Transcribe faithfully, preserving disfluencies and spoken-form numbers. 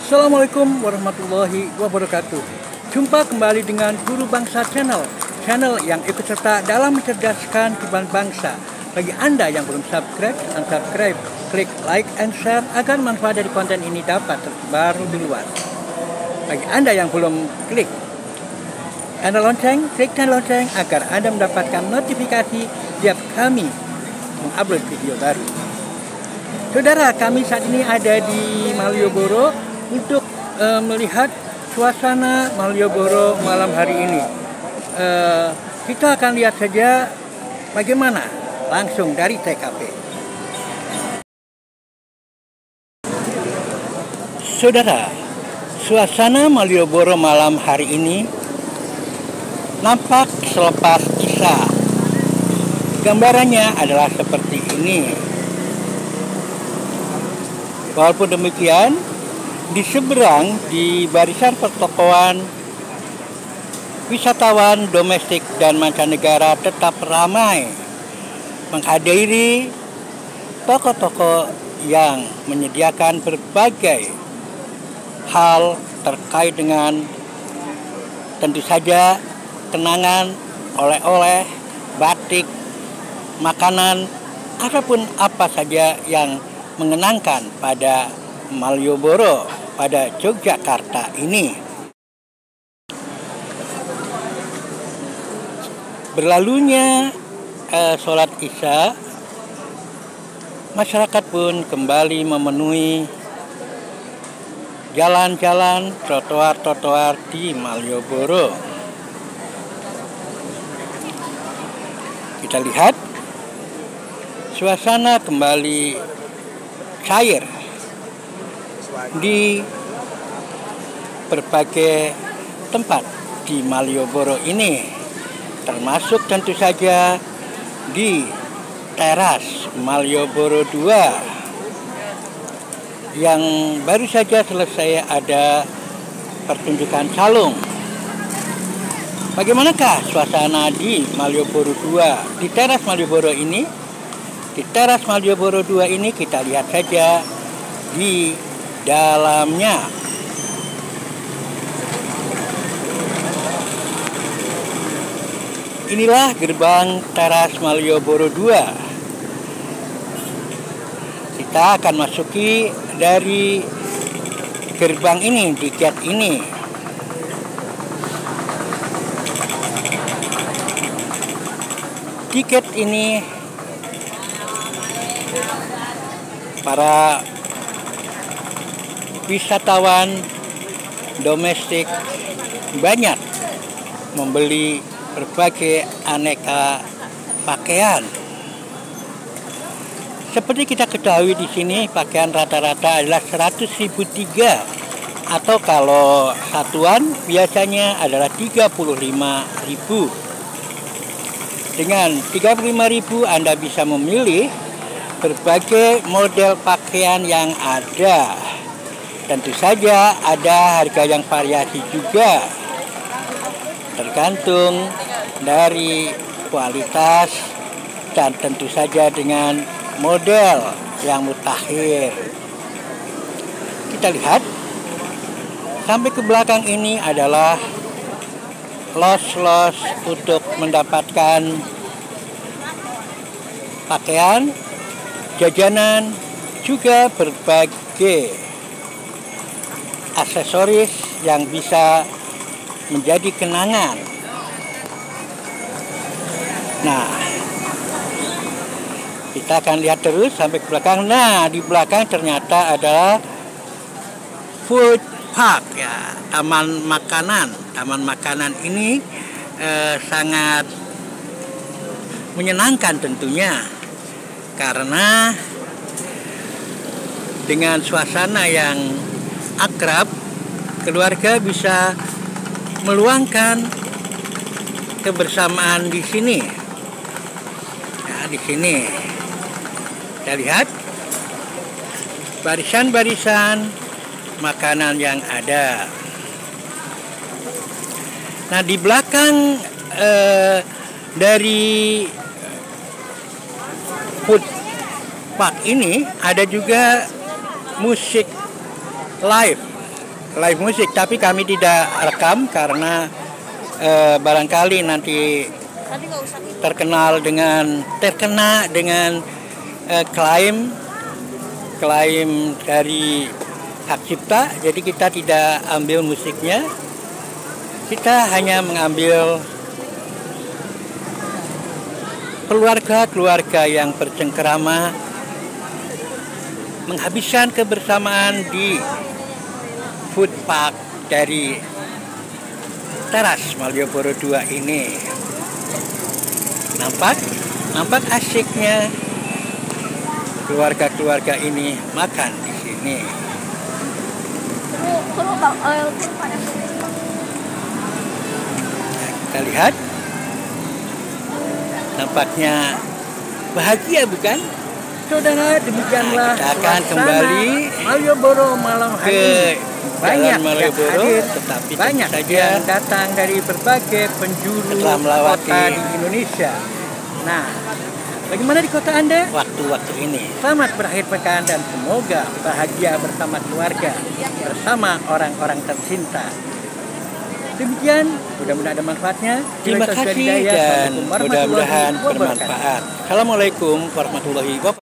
Assalamualaikum warahmatullahi wabarakatuh. Jumpa kembali dengan Guru Bangsa Channel, channel yang ikut serta dalam mencerdaskan kehidupan bangsa. Bagi Anda yang belum subscribe, unsubscribe, klik like and share agar manfaat dari konten ini dapat tersebar lebih luas. Bagi Anda yang belum klik tanda lonceng, klik tanda lonceng agar Anda mendapatkan notifikasi setiap kami mengupload video baru. Saudara, kami saat ini ada di Malioboro untuk uh, melihat suasana Malioboro malam hari ini. Uh, kita akan lihat saja bagaimana langsung dari T K P. Saudara, suasana Malioboro malam hari ini nampak selepas Isya. Gambarannya adalah seperti ini. Walaupun demikian, di seberang di barisan pertokoan wisatawan domestik dan mancanegara tetap ramai menghadiri toko-toko yang menyediakan berbagai hal terkait dengan tentu saja kenangan, oleh-oleh, batik, makanan, ataupun apa saja yang mengenangkan pada Malioboro, pada Yogyakarta ini. Berlalunya eh, sholat Isya, masyarakat pun kembali memenuhi jalan-jalan, trotoar-trotoar di Malioboro. Kita lihat suasana kembali cair di berbagai tempat di Malioboro ini, termasuk tentu saja di teras Malioboro dua yang baru saja selesai ada pertunjukan calung. Bagaimanakah suasana di Malioboro dua? Di teras Malioboro ini, di teras Malioboro dua ini kita lihat saja di dalamnya. Inilah gerbang teras Malioboro dua. Kita akan masuki dari gerbang ini, di gate ini. Di gate ini para wisatawan domestik banyak membeli berbagai aneka pakaian. Seperti kita ketahui di sini pakaian rata-rata adalah seratus ribu tiga, atau kalau satuan biasanya adalah tiga puluh lima ribu. Dengan tiga puluh lima ribu Anda bisa memilih berbagai model pakaian yang ada. Tentu saja ada harga yang variasi juga, tergantung dari kualitas dan tentu saja dengan model yang mutakhir. Kita lihat sampai ke belakang ini adalah los-los untuk mendapatkan pakaian, jajanan, juga berbagai aksesoris yang bisa menjadi kenangan. Nah, kita akan lihat terus sampai ke belakang. Nah, di belakang ternyata adalah food park, ya, taman makanan. Taman makanan ini eh, sangat menyenangkan tentunya, karena dengan suasana yang akrab, keluarga bisa meluangkan kebersamaan di sini. Nah, di sini kita lihat barisan-barisan makanan yang ada. Nah, di belakang eh, dari food park ini ada juga musik live. live musik, tapi kami tidak rekam karena eh, barangkali nanti terkenal dengan terkena dengan eh, klaim klaim dari hak cipta. Jadi kita tidak ambil musiknya, kita hanya mengambil keluarga-keluarga yang bercengkerama menghabiskan kebersamaan di food park dari teras Malioboro dua ini. Nampak, nampak asyiknya keluarga-keluarga ini makan di sini. Nah, kita lihat, nampaknya bahagia bukan? Saudara, demikianlah Nah, kita akan kembali Malioboro malam hari ke banyak Jalan Malioboro, yang hadir, tetapi banyak tentu saja yang datang dari berbagai penjuru setelah melewati kota di Indonesia. Nah, bagaimana di kota Anda? waktu-waktu ini. Selamat berakhir pekan dan semoga bahagia bersama keluarga, bersama orang-orang tercinta. Demikian, mudah-mudahan ada manfaatnya. Terima kasih dan mudah-mudahan bermanfaat. Assalamualaikum warahmatullahi wabarakatuh.